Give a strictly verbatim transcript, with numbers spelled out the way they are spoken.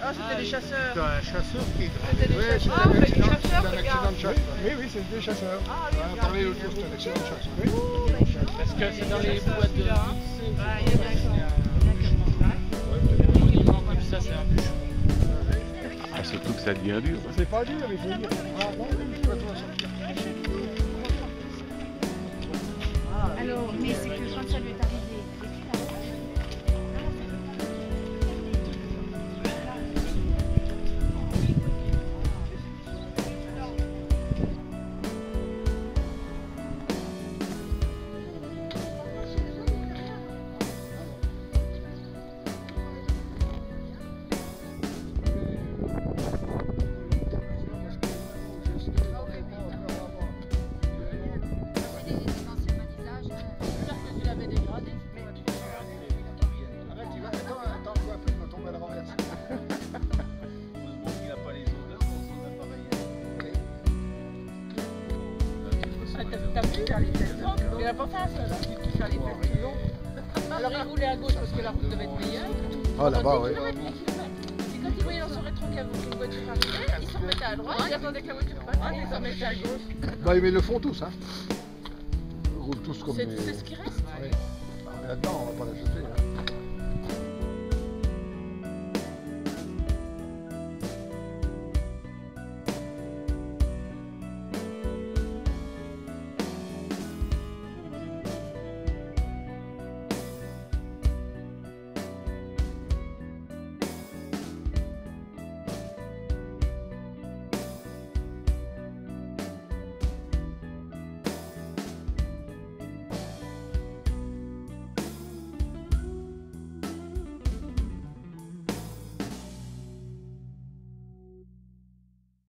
Ah, c'était des chasseurs. C'est un chasseur qui... C'était des Ouais, chasseurs. c'est Ah, un mais des accident, chasseurs, c'est un regarde. accident de chasse. Oui, oui, c'est des chasseurs. Ah, oui, On a regarde. parlé l'autre jour, c'est un accident de chasse. Oui. Parce que c'est dans les boîtes de Celui-là, hein. lycée. Bah, il y a d'accord. Ça, c'est un bûcheron. Ah, surtout que ça devient dur. C'est pas dur, il faut dire. Ah non, je peux pas sortir. Alors, mais c'est que quand ça lui est arrivé, T'as vu, il allait faire il a pas fait ça, là. Il fallait faire plus long. Alors il roulait à gauche parce que la route devait être meilleure. Ah là-bas, oui. Et quand il voyait dans son rétro qu'une voiture arrivait, il se remettait à droite, il attendait que la voiture passe, il se remettait à gauche. Bah, mais ils le font tous, hein. Ils roulent tous comme C'est des... c'est ce qui reste. Oui. Mais là-dedans, on va pas la jeter. Hein.